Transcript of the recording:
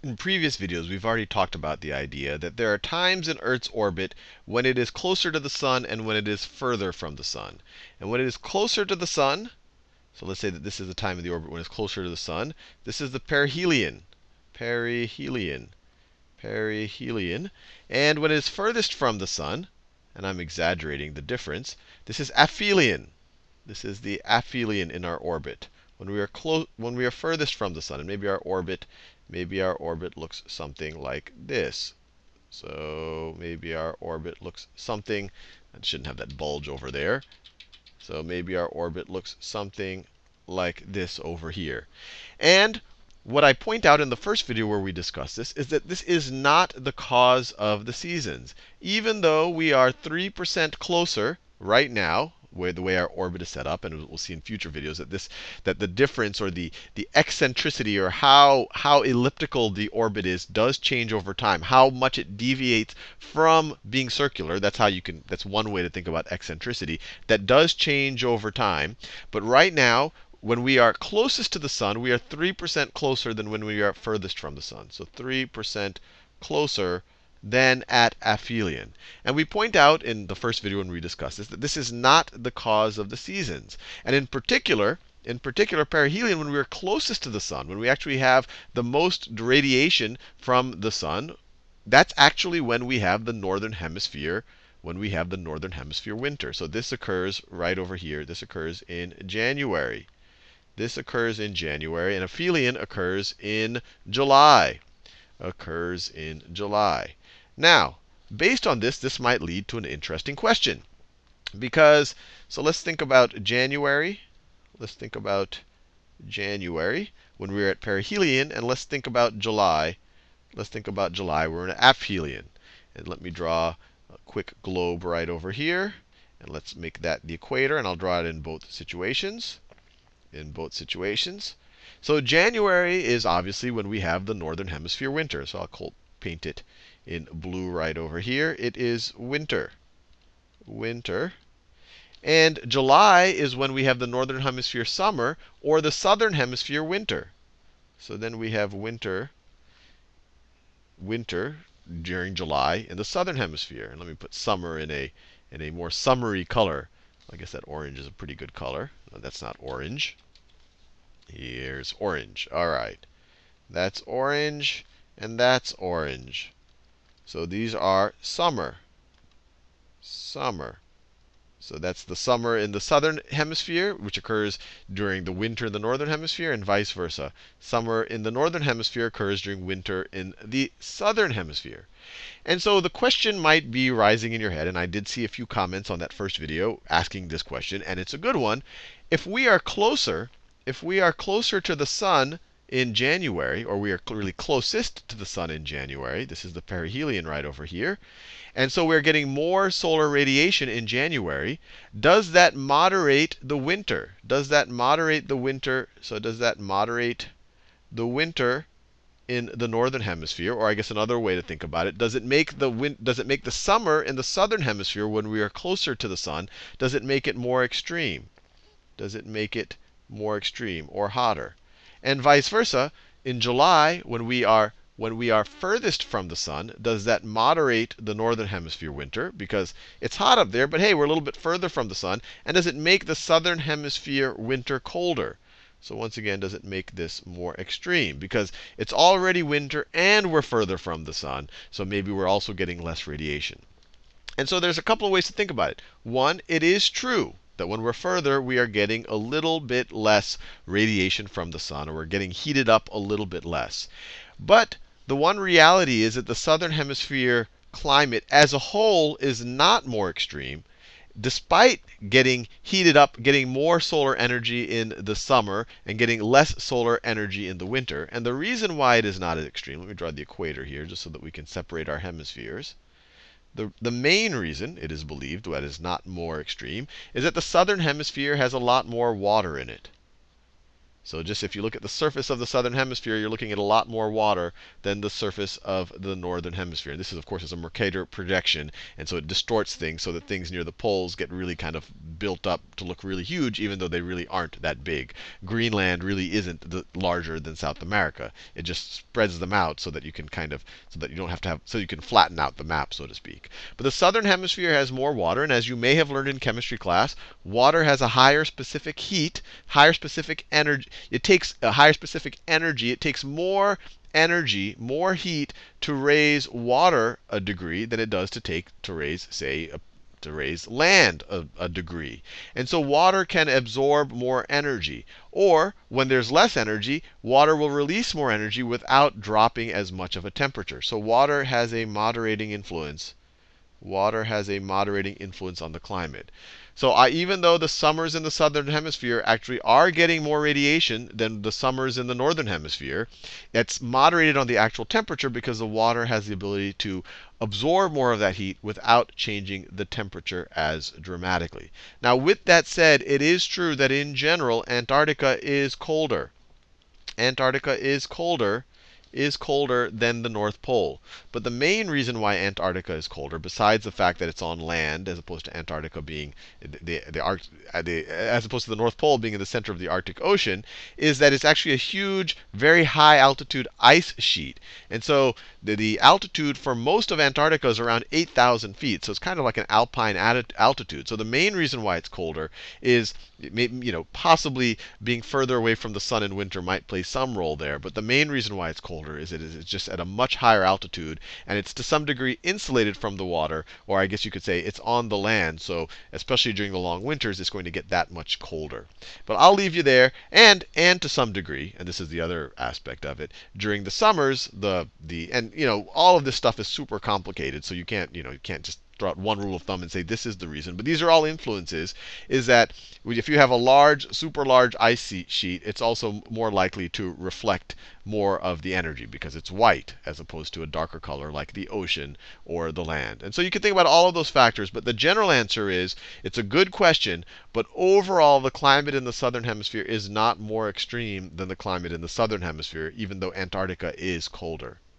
In previous videos, we've already talked about the idea that there are times in Earth's orbit when it is closer to the sun and when it is further from the sun. And when it is closer to the sun, so let's say that this is the time of the orbit when it's closer to the sun. This is the perihelion. Perihelion. Perihelion. And when it is furthest from the sun, and I'm exaggerating the difference, this is aphelion. This is the aphelion in our orbit. When we are furthest from the sun, and maybe our orbit looks something like this. So maybe our orbit looks something, I shouldn't have that bulge over there. So maybe our orbit looks something like this over here. And what I point out in the first video where we discussed this is that this is not the cause of the seasons. Even though we are 3% closer right now, the way our orbit is set up, and we'll see in future videos that the difference or the eccentricity or how elliptical the orbit is does change over time. How much it deviates from being circular. That's one way to think about eccentricity. That does change over time. But right now, when we are closest to the sun, we are 3% closer than when we are furthest from the sun. So 3% closer than at aphelion. And we point out in the first video when we discussed this that this is not the cause of the seasons. And in particular, perihelion, when we are closest to the sun, when we actually have the most radiation from the sun, that's actually when we have the northern hemisphere winter. So this occurs right over here. This occurs in January. This occurs in January, and aphelion occurs in July. Now, based on this, this might lead to an interesting question. Because, so let's think about January. Let's think about January when we're at perihelion, and let's think about July. Let's think about July. We're in aphelion. And let me draw a quick globe right over here. And let's make that the equator, and I'll draw it in both situations. So January is obviously when we have the northern hemisphere winter. So I'll paint it in blue right over here. It is winter. And July is when we have the northern hemisphere summer or the southern hemisphere winter. So then we have winter during July in the southern hemisphere. And let me put summer in a more summery color. I guess that orange is a pretty good color. No, that's not orange. Here's orange. All right. That's orange, and that's orange. So these are summer. So that's the summer in the southern hemisphere, which occurs during the winter in the northern hemisphere, and vice versa. Summer in the northern hemisphere occurs during winter in the southern hemisphere. And so the question might be rising in your head, and I did see a few comments on that first video asking this question, and it's a good one. If we are closer to the sun in January, or we are really closest to the sun in January, this is the perihelion right over here, and so we're getting more solar radiation in January, does that moderate the winter? So does that moderate the winter in the northern hemisphere? Or I guess another way to think about it, does it make the summer in the southern hemisphere when we are closer to the sun, does it make it more extreme? Does it make it more extreme or hotter? And vice versa, in July, when we are furthest from the sun, does that moderate the northern hemisphere winter? Because it's hot up there, but hey, we're a little bit further from the sun. And does it make the southern hemisphere winter colder? So once again, does it make this more extreme? Because it's already winter and we're further from the sun, so maybe we're also getting less radiation. And so there's a couple of ways to think about it. One, it is true that when we're further, we are getting a little bit less radiation from the sun, or we're getting heated up a little bit less. But the one reality is that the southern hemisphere climate as a whole is not more extreme. Despite getting heated up, getting more solar energy in the summer, and getting less solar energy in the winter. And the reason why it is not as extreme, let me draw the equator here just so that we can separate our hemispheres. The main reason, it is believed, that is not more extreme, is that the southern hemisphere has a lot more water in it. So just if you look at the surface of the southern hemisphere, you're looking at a lot more water than the surface of the northern hemisphere. This is, of course, is a Mercator projection, and so it distorts things so that things near the poles get really kind of built up to look really huge, even though they really aren't that big. Greenland really isn't larger than South America. It just spreads them out so that you can kind of, so that you don't have to have, so you can flatten out the map, so to speak. But the southern hemisphere has more water, and as you may have learned in chemistry class, water has a higher specific heat, higher specific energy. It takes a higher specific energy. It takes more energy, more heat to raise water a degree than it does to raise, say, to raise land a degree. And so water can absorb more energy. Or when there's less energy, water will release more energy without dropping as much of a temperature. So water has a moderating influence. Water has a moderating influence on the climate. So even though the summers in the southern hemisphere actually are getting more radiation than the summers in the northern hemisphere, it's moderated on the actual temperature because the water has the ability to absorb more of that heat without changing the temperature as dramatically. Now, with that said, it is true that in general, Antarctica is colder. Antarctica is colder than the North Pole. But the main reason why Antarctica is colder, besides the fact that it's on land, as opposed to Antarctica being as opposed to the North Pole being in the center of the Arctic Ocean, is that it's actually a huge, very high altitude ice sheet. And so the altitude for most of Antarctica is around 8,000 feet. So it's kind of like an alpine altitude. So the main reason why it's colder is, possibly being further away from the sun in winter might play some role there. But the main reason why it's colder is it's just at a much higher altitude, and it's to some degree insulated from the water, or I guess you could say it's on the land. So especially during the long winters, it's going to get that much colder. But I'll leave you there, and to some degree, and this is the other aspect of it, during the summers, all of this stuff is super complicated, so you can't just throw out one rule of thumb and say this is the reason. But these are all influences. Is that if you have a large, super large ice sheet, it's also more likely to reflect more of the energy because it's white as opposed to a darker color like the ocean or the land. And so you can think about all of those factors. But the general answer is it's a good question. But overall, the climate in the southern hemisphere is not more extreme than the climate in the southern hemisphere, even though Antarctica is colder.